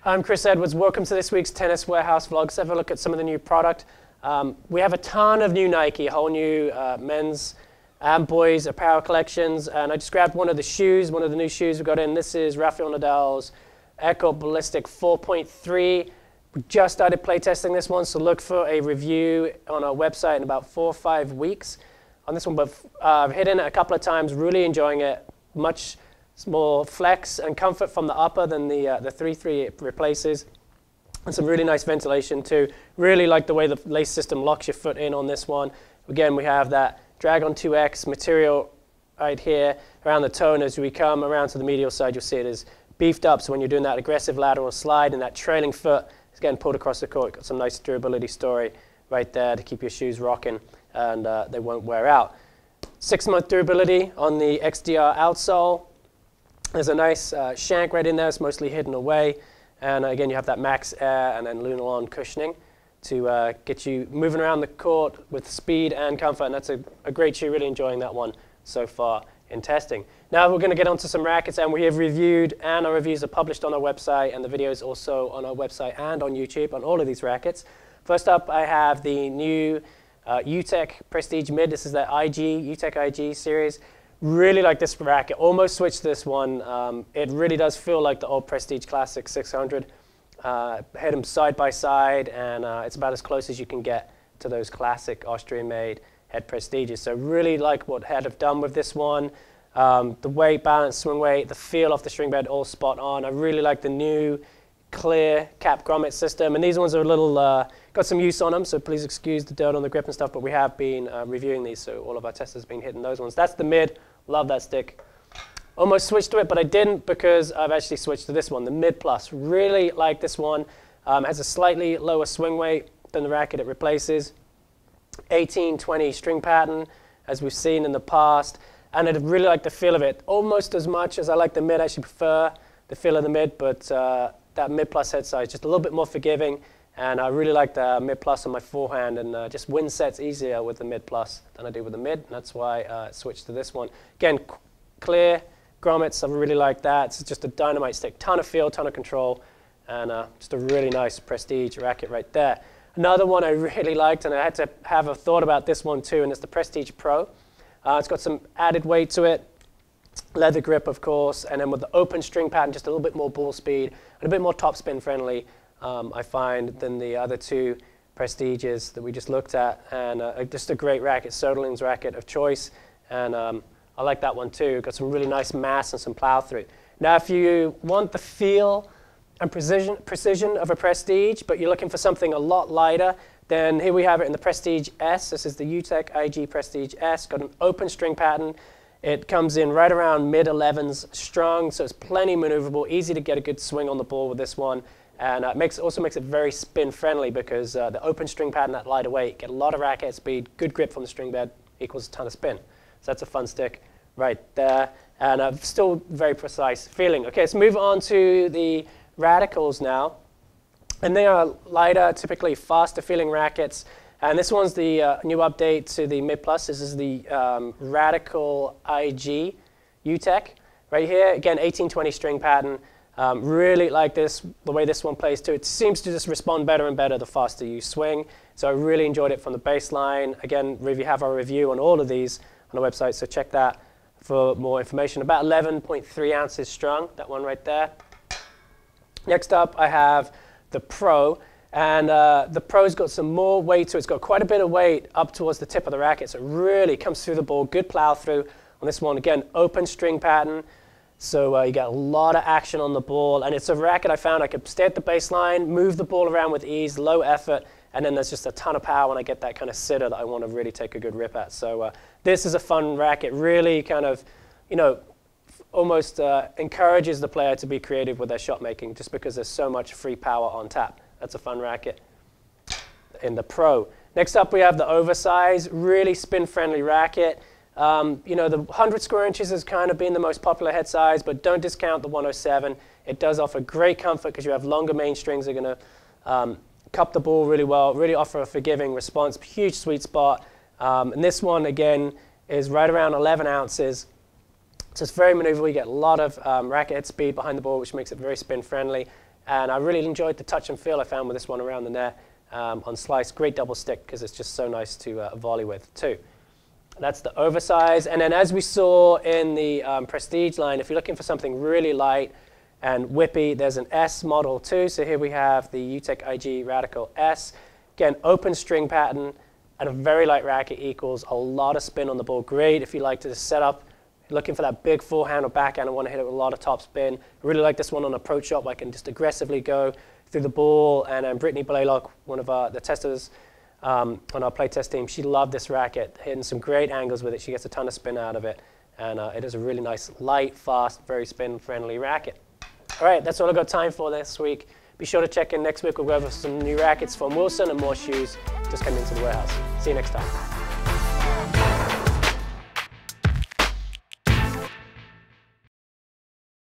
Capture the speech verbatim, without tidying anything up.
I'm Chris Edwards. Welcome to this week's Tennis Warehouse vlog. Let's have a look at some of the new product. Um, we have a ton of new Nike, whole new uh, men's and boys apparel collections. And I just grabbed one of the shoes, one of the new shoes we got in. This is Rafael Nadal's Echo Ballistic four point three. We just started playtesting this one, so look for a review on our website in about four or five weeks on this one. But uh, I've hit in it a couple of times, really enjoying it. Much more flex and comfort from the upper than the uh, the three three it replaces, and some really nice ventilation too. Really like the way the lace system locks your foot in on this one. Again, we have that Dragon two X material right here around the toe, and as we come around to the medial side, you'll see it is beefed up, so when you're doing that aggressive lateral slide and that trailing foot is getting pulled across the court, got some nice durability story right there to keep your shoes rocking, and uh, they won't wear out. Six month durability on the X D R outsole. There's a nice uh, shank right in there. It's mostly hidden away. And uh, again, you have that Max Air and then Lunarlon cushioning to uh, get you moving around the court with speed and comfort. And that's a, a great shoe. Really enjoying that one so far in testing. Now we're going to get onto some rackets, and we have reviewed, and our reviews are published on our website, and the videos also on our website and on YouTube on all of these rackets. First up, I have the new uh, UTech Prestige Mid. This is the I G, UTech I G series. Really like this racket. Almost switched this one. Um, it really does feel like the old Prestige Classic six hundred. Uh, hit them side by side, and uh, it's about as close as you can get to those classic Austrian-made head Prestiges. So really like what Head have done with this one. Um, the weight, balance, swing weight, the feel off the string bed, all spot on. I really like the new clear cap grommet system, and these ones are a little, uh, got some use on them, so please excuse the dirt on the grip and stuff, but we have been uh, reviewing these, so all of our testers have been hitting those ones. That's the mid. Love that stick. Almost switched to it, but I didn't because I've actually switched to this one, the Mid Plus. Really like this one. Um, has a slightly lower swing weight than the racket it replaces. eighteen twenty string pattern, as we've seen in the past. And I really like the feel of it, almost as much as I like the Mid. I actually prefer the feel of the Mid, but uh, that Mid Plus head size, just a little bit more forgiving. And I really like the Mid Plus on my forehand, and uh, just win sets easier with the Mid Plus than I do with the Mid. And that's why uh, I switched to this one. Again, clear grommets, I really like that. It's just a dynamite stick, ton of feel, ton of control, and uh, just a really nice Prestige racket right there. Another one I really liked, and I had to have a thought about this one too, and it's the Prestige Pro. Uh, it's got some added weight to it, leather grip, of course, and then with the open string pattern, just a little bit more ball speed and a bit more topspin friendly. Um, I find, than the other two Prestiges that we just looked at, and uh, just a great racket, Soderling's racket of choice, and um, I like that one too. Got some really nice mass and some plow through. Now, if you want the feel and precision, precision of a Prestige, but you're looking for something a lot lighter, then here we have it in the Prestige S. This is the UTech I G Prestige S. Got an open string pattern. It comes in right around mid elevens strung, so it's plenty maneuverable, easy to get a good swing on the ball with this one. And uh, it makes, also makes it very spin friendly because uh, the open string pattern, that lighter weight, get a lot of racket speed, good grip from the string bed, equals a ton of spin. So that's a fun stick right there. And uh, still very precise feeling. Okay, let's move on to the Radicals now. And they are lighter, typically faster feeling rackets. And this one's the uh, new update to the Mid Plus. This is the um, Radical I G UTech right here. Again, eighteen twenty string pattern. Um, really like this, the way this one plays too. It seems to just respond better and better the faster you swing. So I really enjoyed it from the baseline. Again, we have our review on all of these on the website, so check that for more information. About eleven point three ounces strung, that one right there. Next up, I have the Pro. And uh, the Pro's got some more weight to it. It's got quite a bit of weight up towards the tip of the racket, so it really comes through the ball. Good plow through on this one. Again, open string pattern. So uh, you get a lot of action on the ball, and it's a racket I found I could stay at the baseline, move the ball around with ease, low effort, and then there's just a ton of power when I get that kind of sitter that I want to really take a good rip at. So uh, this is a fun racket, really kind of, you know, almost uh, encourages the player to be creative with their shot making just because there's so much free power on tap. That's a fun racket in the Pro. Next up we have the Oversize, really spin-friendly racket. Um, you know, the one hundred square inches has kind of been the most popular head size, but don't discount the one oh seven. It does offer great comfort because you have longer main strings that are going to um, cup the ball really well, really offer a forgiving response, huge sweet spot. Um, and this one, again, is right around eleven ounces. So it's very maneuverable. You get a lot of um, racket head speed behind the ball, which makes it very spin friendly. And I really enjoyed the touch and feel I found with this one around the net um, on slice. Great double stick because it's just so nice to uh, volley with too. That's the oversize. And then as we saw in the um, Prestige line, if you're looking for something really light and whippy, there's an S model too. So here we have the Utech I G Radical S. Again, open string pattern at a very light racket equals a lot of spin on the ball. Great if you like to just set up, looking for that big forehand or backhand and want to hit it with a lot of top spin. I really like this one on approach shot where I can just aggressively go through the ball. And um, Brittany Blaylock, one of our, the testers um, on our playtest team, she loved this racket, hitting some great angles with it. She gets a ton of spin out of it. And uh, it is a really nice, light, fast, very spin-friendly racket. All right, that's all I've got time for this week. Be sure to check in next week. We'll go over some new rackets from Wilson and more shoes just coming into the warehouse. See you next time.